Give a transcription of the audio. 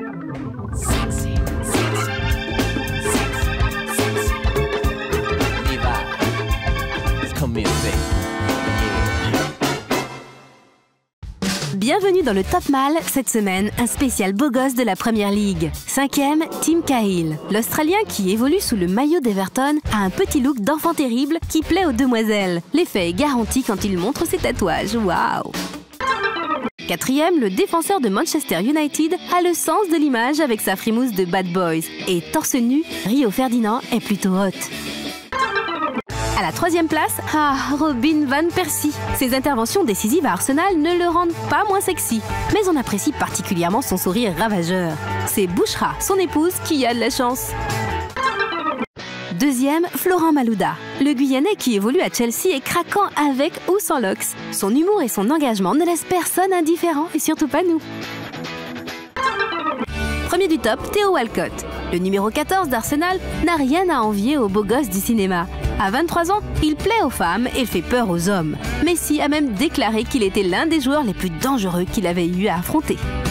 Sexy, sexy, sexy, sexy. Levi, come here, baby. Bienvenue dans le Top Mal, cette semaine, un spécial beau gosse de la Première Ligue. 5e, Tim Cahill. L'Australien qui évolue sous le maillot d'Everton a un petit look d'enfant terrible qui plaît aux demoiselles. L'effet est garanti quand il montre ses tatouages, waouh! 4e, le défenseur de Manchester United a le sens de l'image avec sa frimousse de Bad Boys. Et torse nu, Rio Ferdinand est plutôt hot. À la 3e place, Robin Van Persie. Ses interventions décisives à Arsenal ne le rendent pas moins sexy, mais on apprécie particulièrement son sourire ravageur. C'est Bouchra, son épouse, qui a de la chance. 2e, Florent Malouda. Le Guyanais qui évolue à Chelsea est craquant avec ou sans locks. Son humour et son engagement ne laissent personne indifférent, et surtout pas nous. Premier du top, Theo Walcott. Le numéro 14 d'Arsenal n'a rien à envier aux beaux gosses du cinéma. À 23 ans, il plaît aux femmes et fait peur aux hommes. Messi a même déclaré qu'il était l'un des joueurs les plus dangereux qu'il avait eu à affronter.